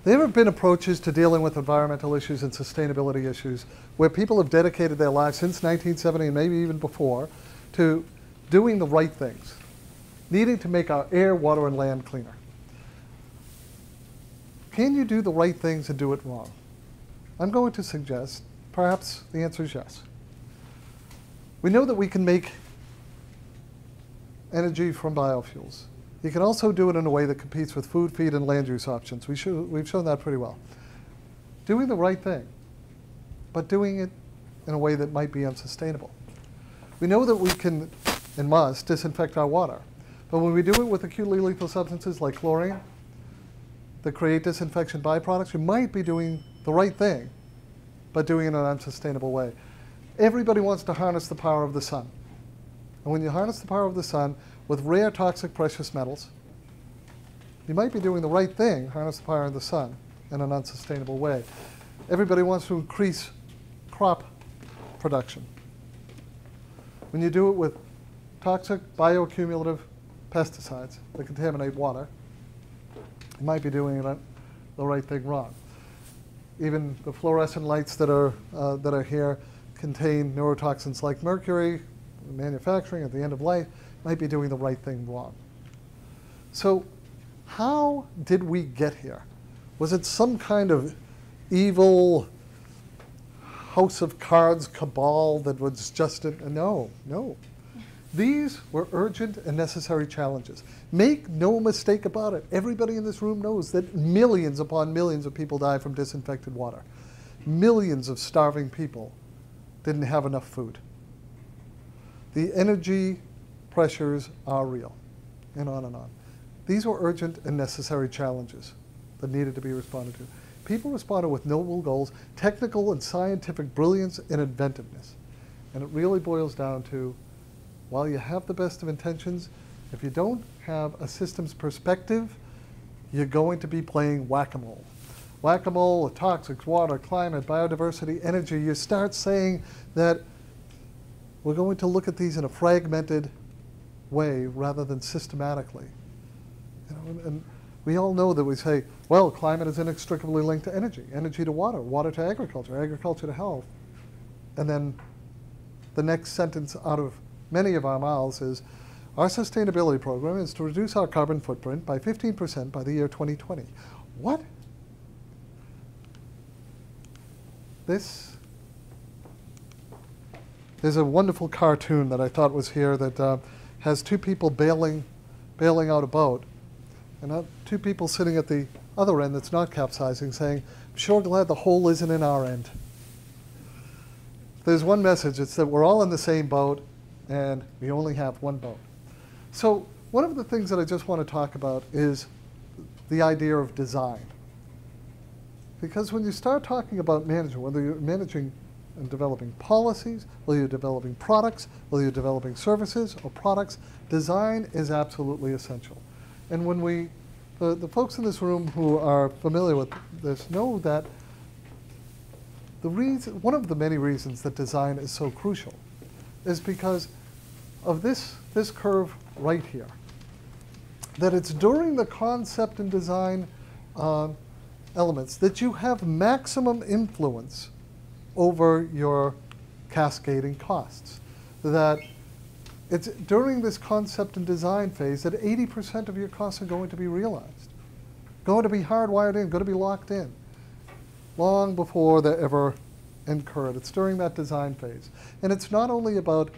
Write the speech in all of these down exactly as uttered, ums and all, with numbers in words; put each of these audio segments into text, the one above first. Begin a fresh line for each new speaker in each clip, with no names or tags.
There have been approaches to dealing with environmental issues and sustainability issues where people have dedicated their lives since nineteen seventy and maybe even before to doing the right things, needing to make our air, water, and land cleaner. Can you do the right things and do it wrong? I'm going to suggest perhaps the answer is yes. We know that we can make energy from biofuels. You can also do it in a way that competes with food, feed, and land use options. We show, we've shown that pretty well. Doing the right thing, but doing it in a way that might be unsustainable. We know that we can and must disinfect our water, but when we do it with acutely lethal substances like chlorine that create disinfection byproducts, we might be doing the right thing, but doing it in an unsustainable way. Everybody wants to harness the power of the sun. And when you harness the power of the sun with rare toxic precious metals, you might be doing the right thing, harness the power of the sun, in an unsustainable way. Everybody wants to increase crop production. When you do it with toxic bioaccumulative pesticides that contaminate water, you might be doing it the right thing wrong. Even the fluorescent lights that are, uh, that are here contain neurotoxins like mercury. Manufacturing at the end of life might be doing the right thing wrong. So how did we get here? Was it some kind of evil house of cards cabal that was just a, no, no. These were urgent and necessary challenges. Make no mistake about it. Everybody in this room knows that millions upon millions of people die from disinfected water. Millions of starving people didn't have enough food. The energy pressures are real, and on and on. These were urgent and necessary challenges that needed to be responded to. People responded with noble goals, technical and scientific brilliance and inventiveness. And it really boils down to, while you have the best of intentions, if you don't have a systems perspective, you're going to be playing whack-a-mole. Whack-a-mole, toxics, water, climate, biodiversity, energy. You start saying that we're going to look at these in a fragmented way rather than systematically. You know, and, and we all know that we say, well, climate is inextricably linked to energy, energy to water, water to agriculture, agriculture to health. And then the next sentence out of many of our mouths is, our sustainability program is to reduce our carbon footprint by fifteen percent by the year twenty twenty. What? This, there's a wonderful cartoon that I thought was here that uh, has two people bailing, bailing out a boat, and uh, two people sitting at the other end that's not capsizing saying, I'm sure glad the hole isn't in our end. There's one message, it's that we're all in the same boat and we only have one boat. So one of the things that I just want to talk about is the idea of design. Because when you start talking about management, whether you're managing and developing policies, whether you're developing products, whether you're developing services or products, design is absolutely essential. And when we, the, the folks in this room who are familiar with this know that the reason, one of the many reasons that design is so crucial is because of this, this curve right here. That it's during the concept and design uh, elements that you have maximum influence over your cascading costs. That it's during this concept and design phase that eighty percent of your costs are going to be realized, going to be hardwired in, going to be locked in, long before they're ever incurred. It's during that design phase. And it's not only about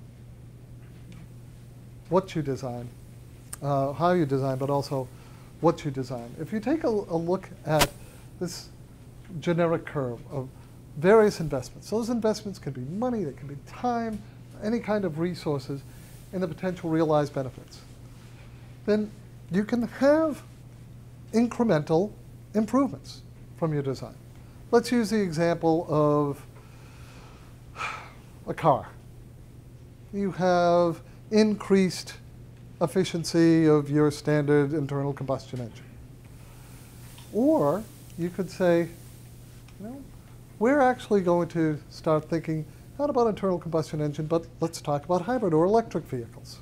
what you design, uh, how you design, but also what you design. If you take a, a look at this generic curve of various investments, those investments can be money, they can be time, any kind of resources, and the potential realized benefits. Then you can have incremental improvements from your design. Let's use the example of a car. You have increased efficiency of your standard internal combustion engine. Or you could say, you know, we're actually going to start thinking not about internal combustion engine, but let's talk about hybrid or electric vehicles.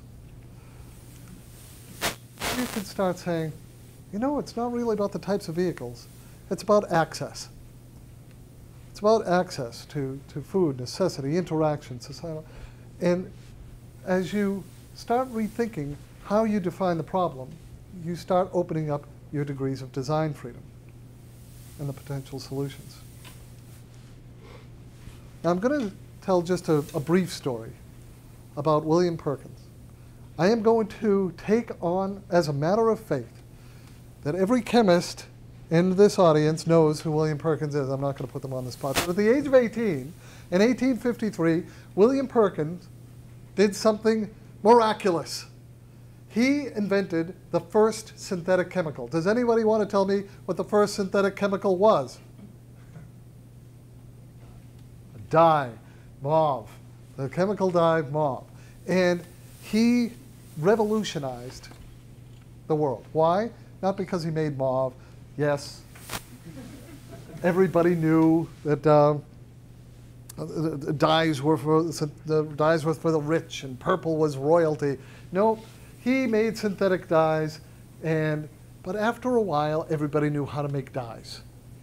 You could start saying, you know, it's not really about the types of vehicles. It's about access. It's about access to, to food, necessity, interaction, societal. And as you start rethinking how you define the problem, you start opening up your degrees of design freedom and the potential solutions. Now I'm going to tell just a, a brief story about William Perkins. I am going to take on, as a matter of faith, that every chemist in this audience knows who William Perkins is. I'm not going to put them on the spot. But at the age of eighteen, in eighteen fifty-three, William Perkins did something miraculous. He invented the first synthetic chemical. Does anybody want to tell me what the first synthetic chemical was? A dye, mauve. The chemical dye, mauve. And he revolutionized the world. Why? Not because he made mauve. Yes, everybody knew that uh, the dyes were for the dyes were for the rich, and purple was royalty. No, he made synthetic dyes, and but after a while, everybody knew how to make dyes.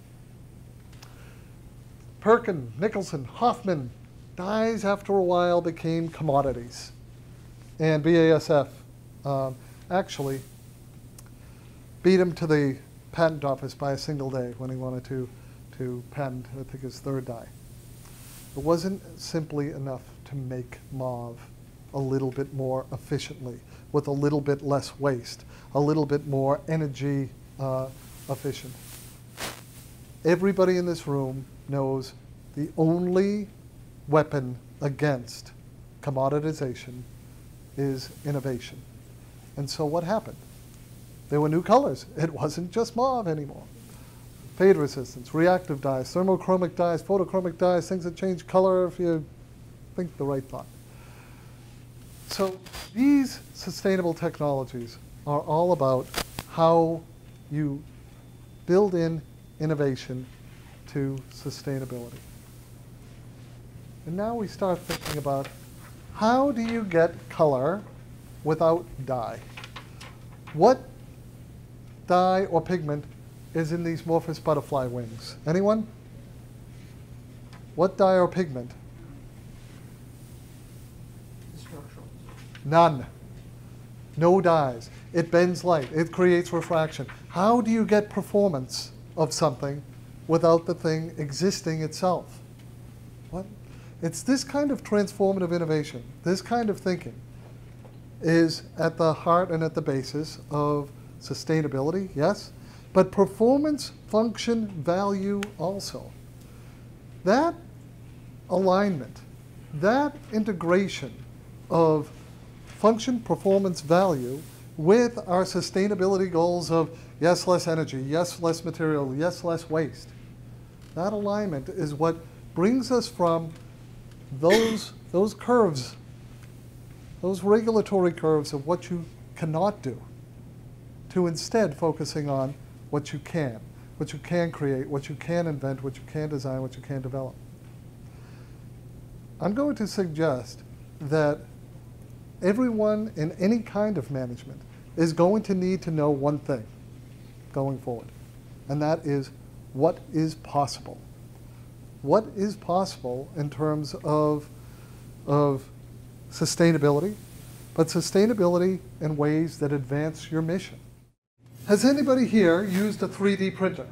Perkins, Nicholson, Hoffman, dyes after a while became commodities, and B A S F um, actually beat him to the patent office by a single day when he wanted to, to patent, I think, his third dye. It wasn't simply enough to make mauve a little bit more efficiently, with a little bit less waste, a little bit more energy uh, efficient. Everybody in this room knows the only weapon against commoditization is innovation. And so what happened? There were new colors. It wasn't just mauve anymore. Fade resistance, reactive dyes, thermochromic dyes, photochromic dyes, things that change color if you think the right thought. So these sustainable technologies are all about how you build in innovation to sustainability. And now we start thinking about how do you get color without dye? What dye or pigment is in these Morphous butterfly wings? Anyone? What dye or pigment?
Structural.
None. No dyes. It bends light. It creates refraction. How do you get performance of something without the thing existing itself? What? It's this kind of transformative innovation, this kind of thinking, is at the heart and at the basis of sustainability, yes, but performance, function, value also. That alignment, that integration of function, performance, value with our sustainability goals of yes, less energy, yes, less material, yes, less waste. That alignment is what brings us from those, those curves, those regulatory curves of what you cannot do, to instead focusing on what you can, what you can create, what you can invent, what you can design, what you can develop. I'm going to suggest that everyone in any kind of management is going to need to know one thing going forward, and that is what is possible. What is possible in terms of, of sustainability, but sustainability in ways that advance your mission. Has anybody here used a three D printer?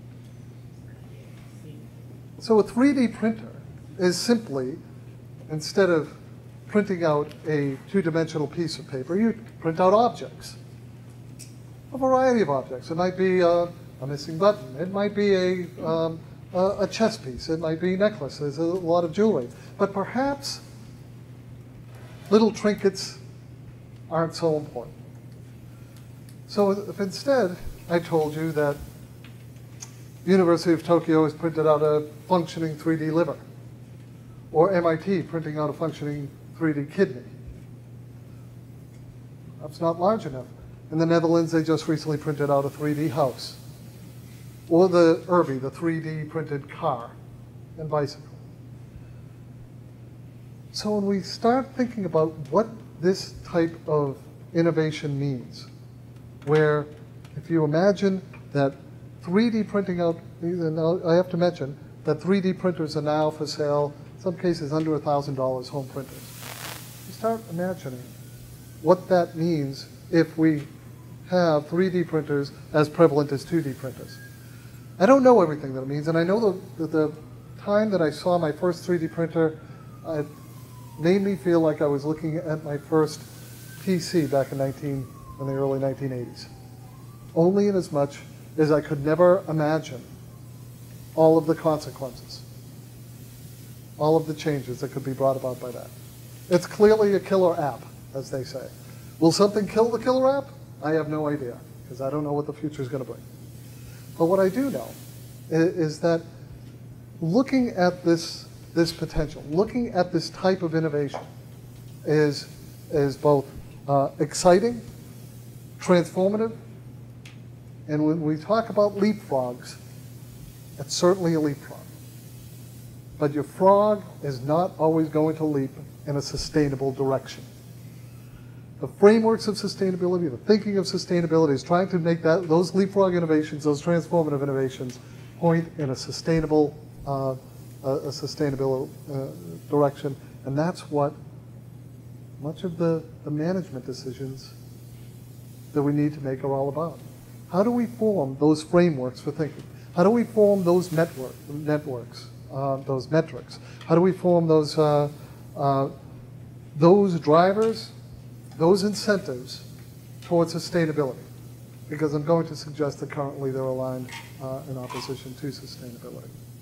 So a three D printer is simply, instead of printing out a two-dimensional piece of paper, you print out objects, a variety of objects. It might be a, a missing button. It might be a, um, a, a chess piece. It might be necklaces, a lot of jewelry. But perhaps little trinkets aren't so important. So if instead I told you that the University of Tokyo has printed out a functioning three D liver, or M I T printing out a functioning three D kidney, that's not large enough. In the Netherlands, they just recently printed out a three D house, or the Irby, the three D printed car and bicycle. So when we start thinking about what this type of innovation means, where if you imagine that three D printing out, and I have to mention that three D printers are now for sale, in some cases under one thousand dollars, home printers. You start imagining what that means if we have three D printers as prevalent as two D printers. I don't know everything that it means, and I know the, the time that I saw my first three D printer, it made me feel like I was looking at my first P C back in, nineteen, in the early nineteen eighties. Only in as much as I could never imagine all of the consequences, all of the changes that could be brought about by that. It's clearly a killer app, as they say. Will something kill the killer app? I have no idea, because I don't know what the future is going to bring. But what I do know is, is that looking at this, this potential, looking at this type of innovation is, is both uh, exciting, transformative, and when we talk about leapfrogs, it's certainly a leapfrog. But your frog is not always going to leap in a sustainable direction. The frameworks of sustainability, the thinking of sustainability is trying to make that, those leapfrog innovations, those transformative innovations, point in a sustainable, uh, a, a sustainable uh, direction. And that's what much of the, the management decisions that we need to make are all about. How do we form those frameworks for thinking? How do we form those network, networks, uh, those metrics? How do we form those, uh, uh, those drivers, those incentives towards sustainability? Because I'm going to suggest that currently they're aligned uh, in opposition to sustainability.